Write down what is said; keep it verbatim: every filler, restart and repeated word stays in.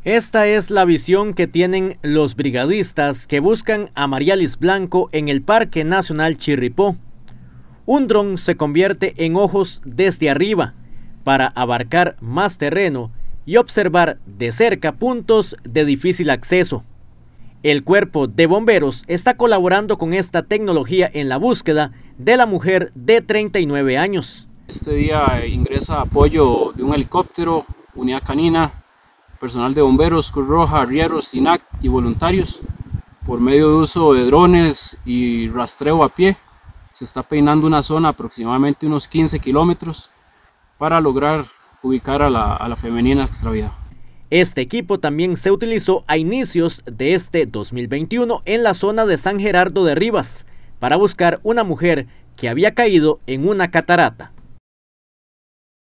Esta es la visión que tienen los brigadistas que buscan a Marialis Blanco en el Parque Nacional Chirripó. Un dron se convierte en ojos desde arriba para abarcar más terreno y observar de cerca puntos de difícil acceso. El cuerpo de bomberos está colaborando con esta tecnología en la búsqueda de la mujer de treinta y nueve años. Este día ingresa apoyo de un helicóptero, unidad canina, personal de bomberos, Cruz Roja, arrieros, SINAC y voluntarios. Por medio de uso de drones y rastreo a pie, se está peinando una zona aproximadamente unos quince kilómetros para lograr ubicar a la, a la femenina extraviada. Este equipo también se utilizó a inicios de este dos mil veintiuno en la zona de San Gerardo de Rivas para buscar una mujer que había caído en una catarata.